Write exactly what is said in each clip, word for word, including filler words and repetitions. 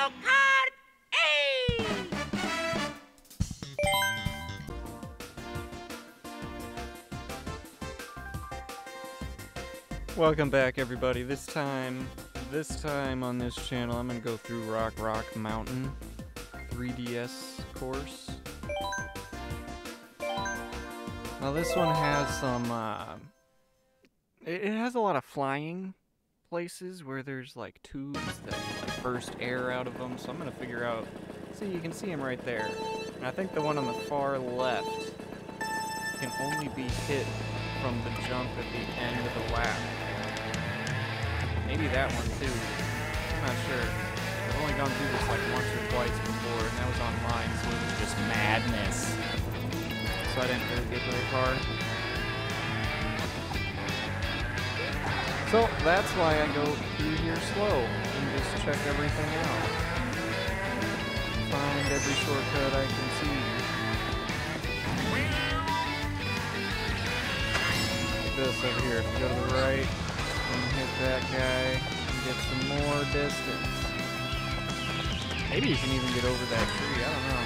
Mario Kart eight! Welcome back, everybody. This time, this time on this channel, I'm gonna go through Rock Rock Mountain three D S course. Now this one has some, uh, it, it has a lot of flying places where there's like tubes that like burst air out of them. So I'm gonna figure out. See, you can see them right there. And I think the one on the far left can only be hit from the jump at the end of the lap. Maybe that one too. I'm not sure. I've only gone through this like once or twice before, and that was online, so it was just madness. So I didn't really get very far. So that's why I go through here slow and just check everything out. Find every shortcut I can see. This over here. If you go to the right and hit that guy and get some more distance. Maybe you can even get over that tree. I don't know.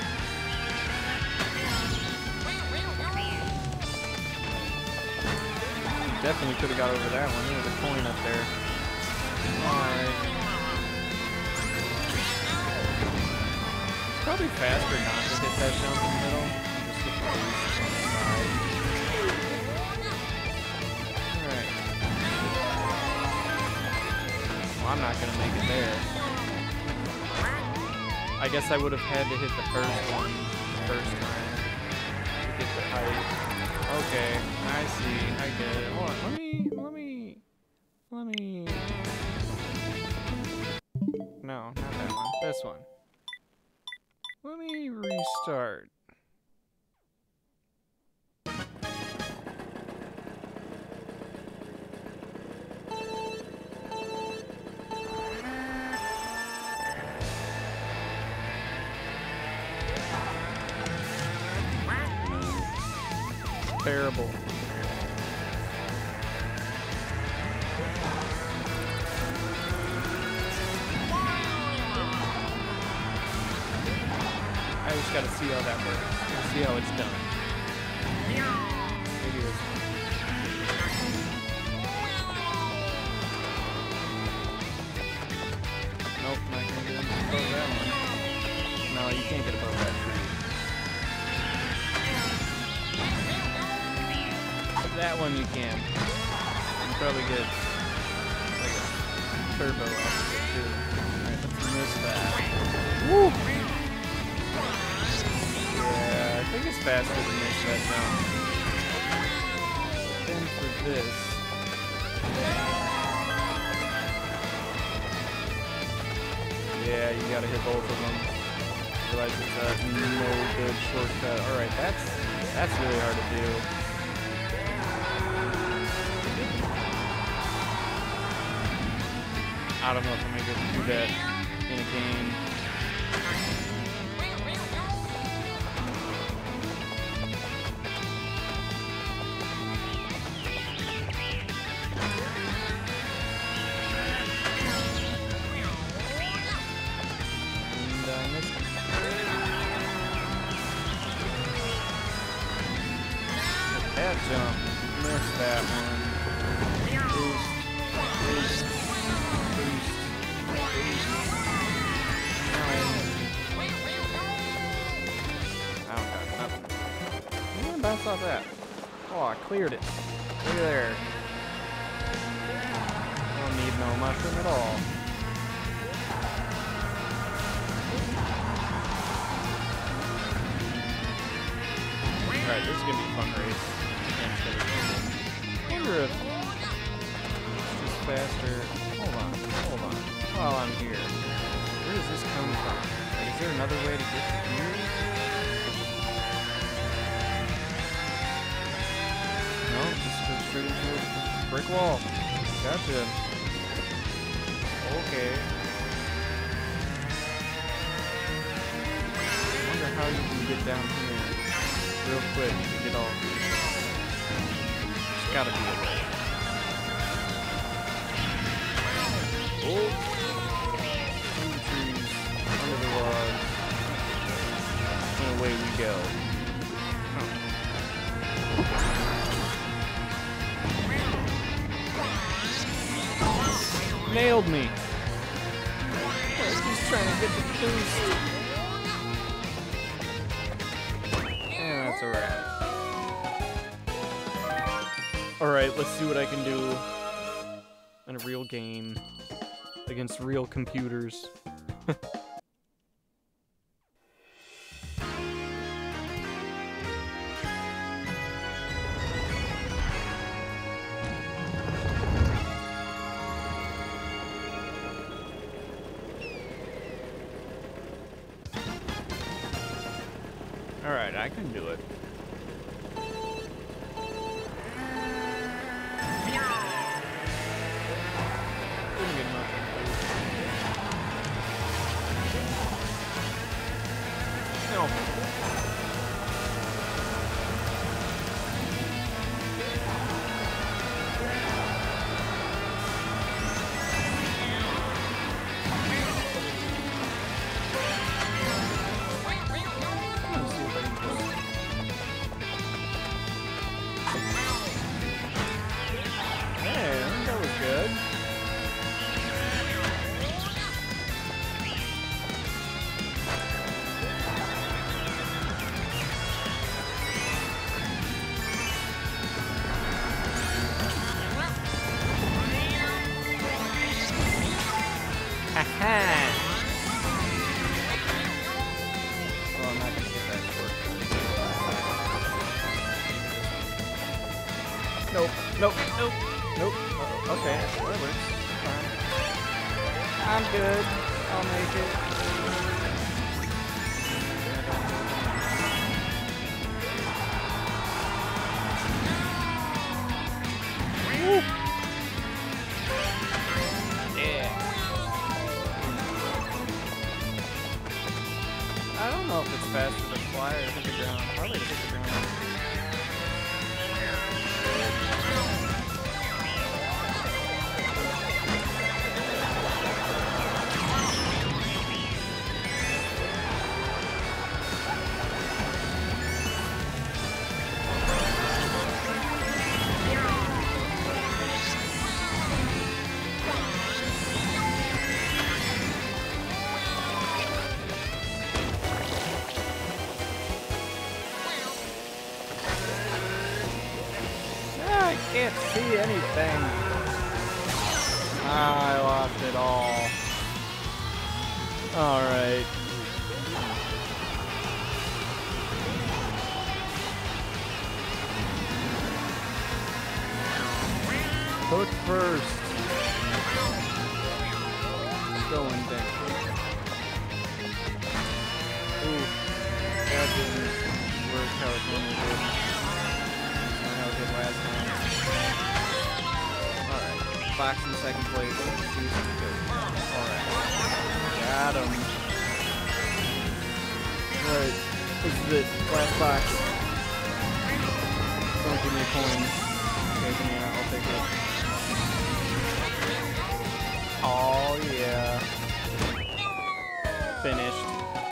Definitely could have got over that one. There's a coin up there. Alright. Probably faster not to hit that jump in the middle. Just hit the boost on the side. Alright. Well, I'm not gonna make it there. I guess I would have had to hit the first one the first time to get the height. Okay, I see. I get it. Hold on. Let me. Let me. Let me. No, not that one. This one. Let me restart. Terrible. I just gotta see how that works. Gotta see how it's done. Maybe this one. Nope, not gonna get above that one. No, you can't get above that tree. That one you can. You can probably get like a turbo off of it too. Alright, let's miss that. Woo! Yeah, I think it's faster to miss that now. Then for this. Yeah, you gotta hit both of them. Otherwise it's a no good shortcut. Alright, that's that's really hard to do. I don't know if I'm gonna get to do that in a game. And I missed it. Hit that jump. Missed that one. Boost. Boost. Bounce off that. Oh, I cleared it. Look at there. Don't need no mushroom at all. Alright, this is gonna be a fun race. I wonder if it's just faster. Hold on, hold on. While I'm here. Where does this come from? Like, is there another way to get to here? No, just go straight into a brick wall. Gotcha. Okay. I wonder how you can get down here real quick to get all these. There's gotta be a way. Oh! Two trees. go. Oh. Nailed me. He's trying to get the boost. Yeah, that's alright. Alright, let's see what I can do in a real game against real computers. Alright, I can do it. Didn't get much of a boost. No. Well, I'm not gonna get that short. Nope, nope, nope, nope. Uh-oh. Okay, that works. Fine. I'm good. I'll make it. Woo! Yeah. I don't know if it's faster to fly or hit the ground. Probably to hit the ground. I can't see anything. Ah, I lost it all. Alright. Hook first. Going down. Ooh. That didn't work how it normally would. Not how it did last time. Alright. Fox in second place. Let's see if we can go. Alright. Got him. Alright. This is it. Last box. Don't give me a coin. Okay, give me that. I'll take it. Oh, yeah. Finished.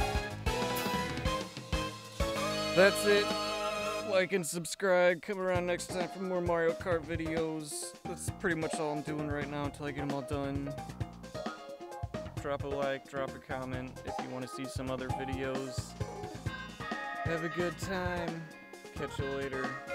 That's it. Like and subscribe. Come around next time for more Mario Kart videos. That's pretty much all I'm doing right now until I get them all done. Drop a like, drop a comment if you want to see some other videos. Have a good time. Catch you later.